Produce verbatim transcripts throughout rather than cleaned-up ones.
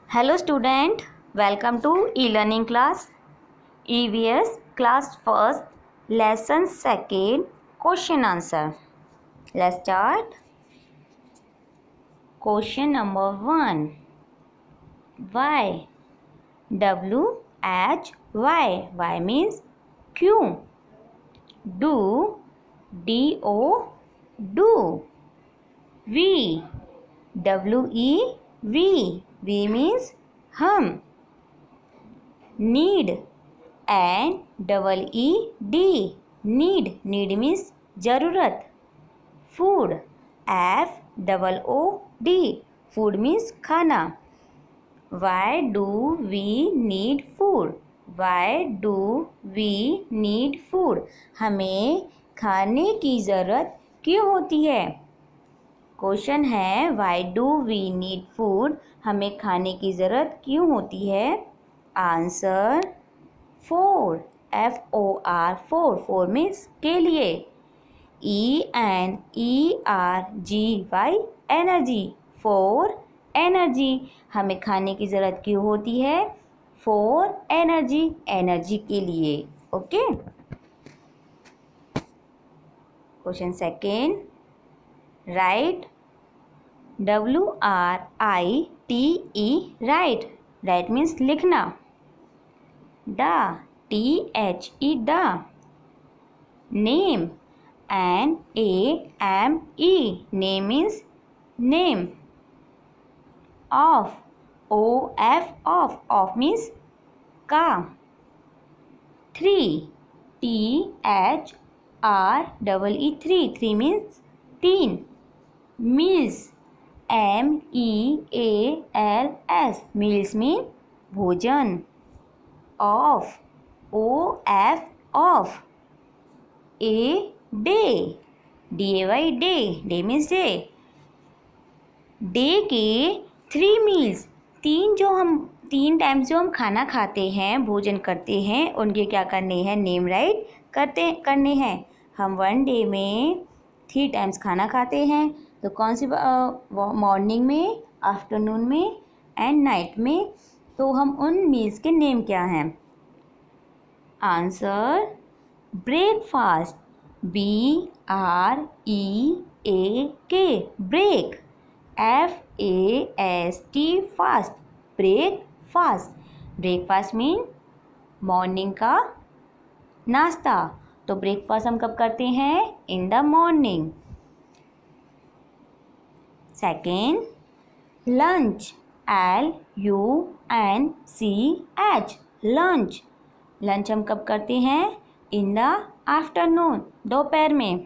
Hello student, welcome to e-learning class. E V S class first, lesson second, question answer. Let's start. Question number one. Why? W H Y. Why means क्यों. Do. D O. Do. We. W E. We. We means हम. Need. N double E D. Need. Need means ज़रूरत. Food. F double O D. Food means खाना. Why do we need food? Why do we need food? हमें खाने की ज़रूरत क्यों होती है? क्वेश्चन है why do we need food. हमें खाने की ज़रूरत क्यों होती है? Answer for. F O R. For. For means के लिए. E N E R G Y. Energy. For energy. हमें खाने की ज़रूरत क्यों होती है? Four energy. एनर्जी के लिए. Okay. Question second. Right. W R I T E. Right. Right means लिखना. The. T H E. The. Name. N A M E. Name means name. Of. O F. Of. Of means का. Three. T H R double E. Three. Three means तीन. Meals. M E A L S. Meals mean भोजन. Of. O F. Of. A day. D A Y. Day. Day means day. Day के three meals. तीन जो हम तीन times जो हम खाना खाते हैं, भोजन करते हैं, उनके क्या करने हैं? नेम राइट करते करने हैं. हम वन डे में थ्री टाइम्स खाना खाते हैं. तो कौन सी मॉर्निंग में, आफ्टरनून में एंड नाइट में. तो हम उन मील्स के नेम क्या हैं? Answer breakfast. B R E A K. Break. F A S T. Fast. Breakfast. Breakfast mean morning का नाश्ता. तो ब्रेकफास्ट हम कब करते हैं? In the morning. Second. Lunch. L U N C H. Lunch. Lunch हम कब करते हैं? In the afternoon. दोपहर में.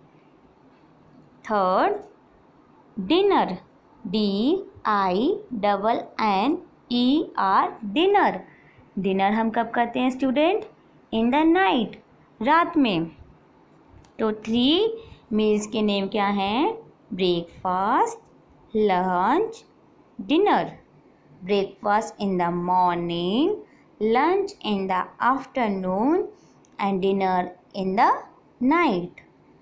Third. Dinner. D I double N E R. Dinner. Dinner हम कब करते हैं स्टूडेंट? In the night. रात में. तो थ्री मील्स के नेम क्या हैं? Breakfast, lunch, dinner. Breakfast in the morning, lunch in the afternoon and dinner in the night.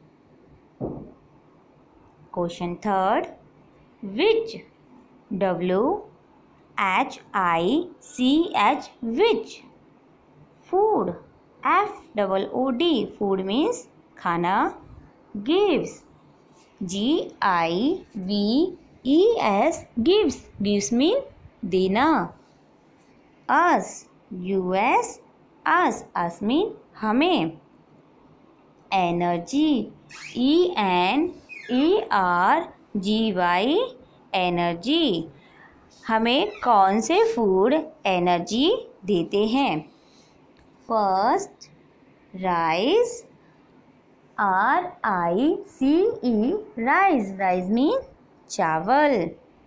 Question third. Which. W H I C H. Which. Food. F double O D. Food means खाना. Gives. G I V E S. Gives. Gives mean देना. Us. U S. Us. Us mean हमें. Energy. E N E R G Y. Energy. हमें कौन से food energy देते हैं? First. Rice. R I C E. Rice. Rice mean चावल.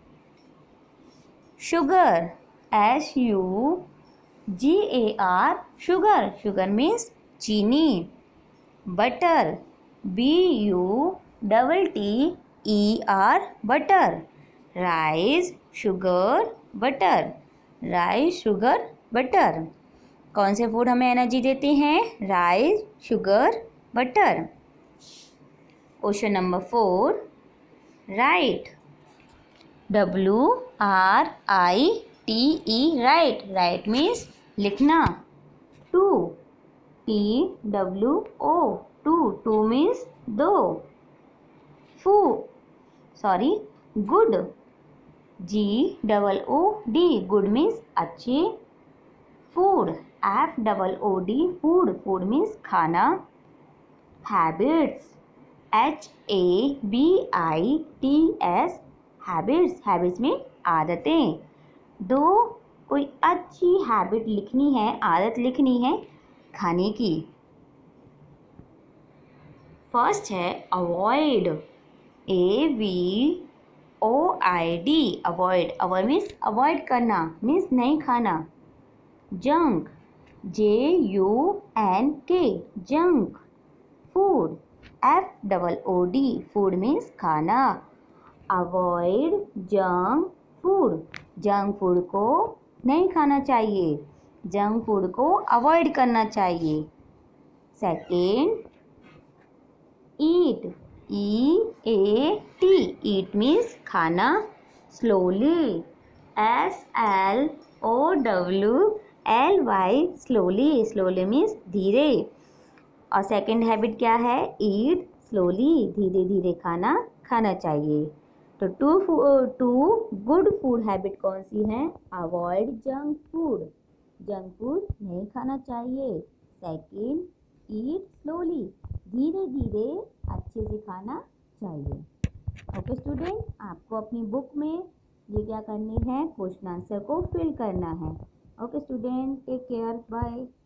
Sugar. S U G A R. Sugar. Sugar means चीनी. Butter. B U double T E R. Butter. Rice, sugar, butter. Rice, sugar, butter. कौन से food हमें energy देते हैं? Rice, sugar, butter. Question number four. Write. W R I T E right, right means लिखना। Two, T W O, two, two means दो। फू sorry good, G double O D, good means अच्छे। Food, F double O D, food, food means खाना। Habits, H A B I T S, habits, habits में आदतें। दो कोई अच्छी habit लिखनी है, आदत लिखनी है खाने की। फर्स्ट है avoid, A V O I D, avoid, avoid means avoid करना, मीन्स नहीं खाना। Junk, J U N K, junk. Food, F double O D, food means खाना। Avoid junk food, junk food को नहीं खाना चाहिए, जंक फूड को avoid करना चाहिए। Second eat, E A T, eat means खाना। Slowly, S L O W L Y, slowly, slowly means धीरे। और सेकेंड हैबिट क्या है? ईट स्लोली, धीरे धीरे खाना खाना चाहिए। तो two two good food habit कौन सी है? Avoid junk food, junk food नहीं खाना चाहिए। सेकेंड ईट स्लोली, धीरे धीरे अच्छे से खाना चाहिए। ओके स्टूडेंट, आपको अपनी बुक में ये क्या करनी है? क्वेश्चन आंसर को फिल करना है। Okay student, take care, bye.